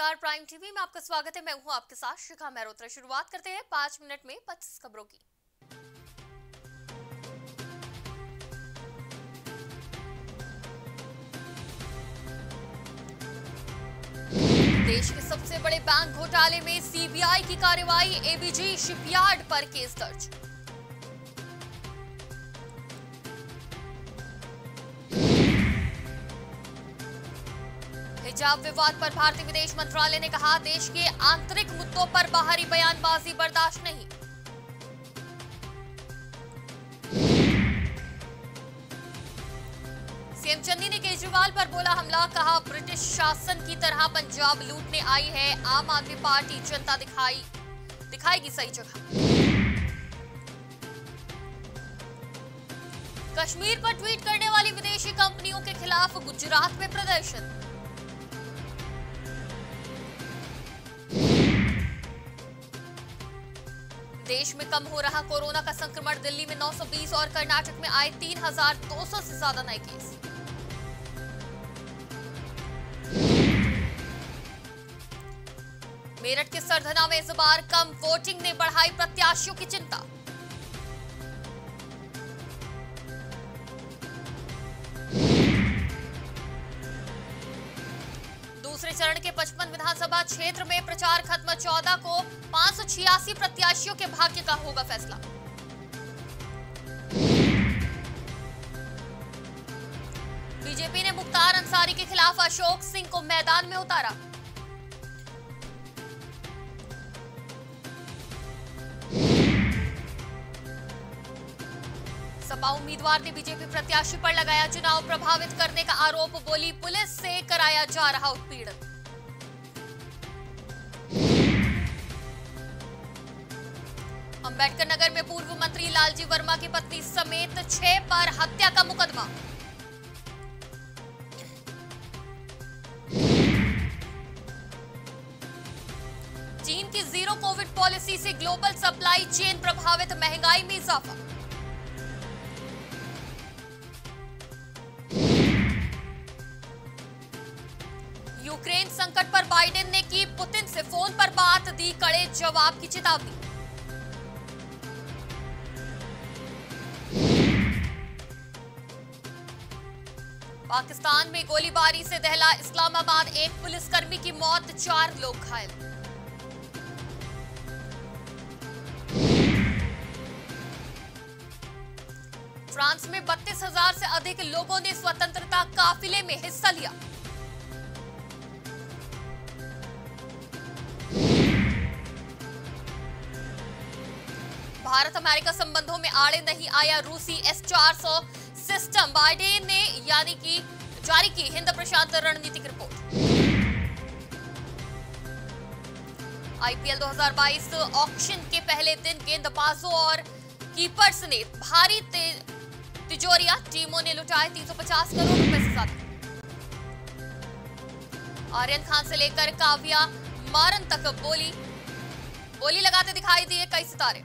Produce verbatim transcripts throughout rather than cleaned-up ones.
नमस्कार, prime TV में आपका स्वागत है। मैं हूं आपके साथ शिखा मेहरोत्रा। शुरुआत करते हैं पांच मिनट में पच्चीस खबरों की। देश के सबसे बड़े बैंक घोटाले में सीबीआई की कार्रवाई, एबीजी शिपयार्ड पर केस दर्ज। हिजाब विवाद पर भारतीय विदेश मंत्रालय ने कहा, देश के आंतरिक मुद्दों पर बाहरी बयानबाजी बर्दाश्त नहीं। सीएम चन्नी ने केजरीवाल पर बोला हमला, कहा ब्रिटिश शासन की तरह पंजाब लूटने आई है आम आदमी पार्टी, जनता दिखाई दिखाएगी सही जगह। कश्मीर पर ट्वीट करने वाली विदेशी कंपनियों के खिलाफ गुजरात में प्रदर्शन। देश में कम हो रहा कोरोना का संक्रमण, दिल्ली में नौ सौ बीस और कर्नाटक में आए तीन हज़ार दो सौ से ज्यादा नए केस। मेरठ के सरधना में इस बार कम वोटिंग ने बढ़ाई प्रत्याशियों की चिंता। दूसरे चरण के पचपन विधानसभा क्षेत्र में प्रचार खत्म, चौदह को पांच सौ छियासी प्रत्याशियों के भाग्य का होगा फैसला। बीजेपी ने मुख्तार अंसारी के खिलाफ अशोक सिंह को मैदान में उतारा। सपा उम्मीदवार ने बीजेपी प्रत्याशी पर लगाया चुनाव प्रभावित करने का आरोप, बोली पुलिस से कराया जा रहा उत्पीड़न। अम्बेडकर नगर में पूर्व मंत्री लालजी वर्मा की पत्नी समेत छह पर हत्या का मुकदमा। चीन की जीरो कोविड पॉलिसी से ग्लोबल सप्लाई चेन प्रभावित, महंगाई में इजाफा। यूक्रेन संकट पर बाइडेन ने की पुतिन से फोन पर बात, दी कड़े जवाब की चेतावनी। पाकिस्तान में गोलीबारी से दहला इस्लामाबाद, एक पुलिसकर्मी की मौत, चार लोग घायल। फ्रांस में बत्तीस हजार से अधिक लोगों ने स्वतंत्रता काफिले में हिस्सा लिया। भारत अमेरिका संबंधों में आड़े नहीं आया रूसी एस चार सौ सिस्टम, बाइडेन ने यानी कि जारी की हिंद प्रशांत रणनीतिक रिपोर्ट। आईपीएल दो हज़ार बाईस ऑक्शन के पहले दिन गेंदबाजों और कीपर्स ने भारी तिजोरियां, टीमों ने लुटाए तीन सौ पचास करोड़ रुपए से ज्यादा। आर्यन खान से लेकर काव्या मारन तक बोली बोली लगाते दिखाई दिए कई सितारे।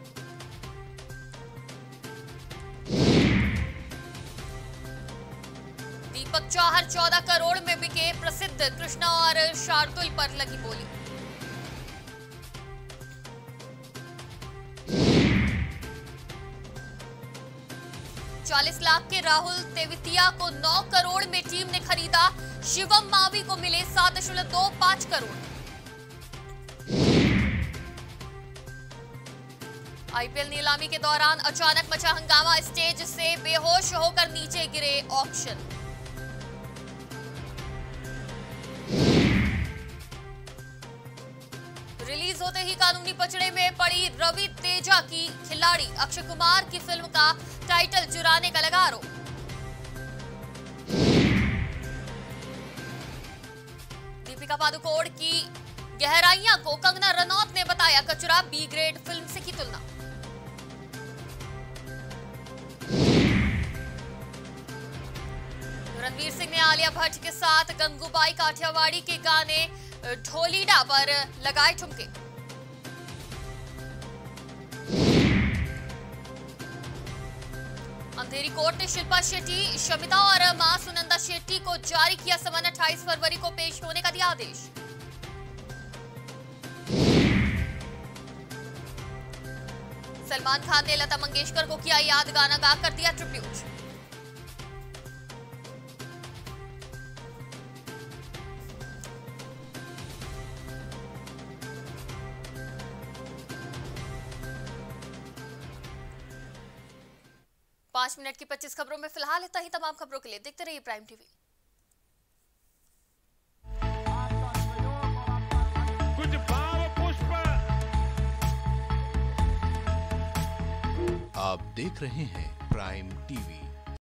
दीपक चाहर चौदह करोड़ में बिके, प्रसिद्ध कृष्णा और शार्दुल पर लगी बोली। चालीस लाख के राहुल तेवतिया को नौ करोड़ में टीम ने खरीदा, शिवम मावी को मिले सात दशमलव दो पांच करोड़। आईपीएल नीलामी के दौरान अचानक मचा हंगामा, स्टेज से बेहोश होकर नीचे गिरे ऑक्शन। रिलीज होते ही कानूनी पचड़े में पड़ी रवि तेजा की खिलाड़ी, अक्षय कुमार की फिल्म का टाइटल चुराने का लगा आरोप। दीपिका पादुकोण की गहराइयां को कंगना रनौत ने बताया कचरा, बी ग्रेड फिल्म से की तुलना। रणवीर सिंह ने आलिया भट्ट के साथ गंगूबाई काठियावाड़ी के गाने ढोलीडा पर लगाए ठुमके। अंधेरी कोर्ट ने शिल्पा शेट्टी, शमिता और मां सुनंदा शेट्टी को जारी किया समन, अट्ठाईस फरवरी को पेश होने का दिया आदेश। सलमान खान ने लता मंगेशकर को किया याद, गाना गाकर दिया ट्रिब्यूट। पांच मिनट की पच्चीस खबरों में फिलहाल इतना ही। तमाम खबरों के लिए देखते रहिए प्राइम टीवी। कुछ भाव पुष्प। आप देख रहे हैं प्राइम टीवी।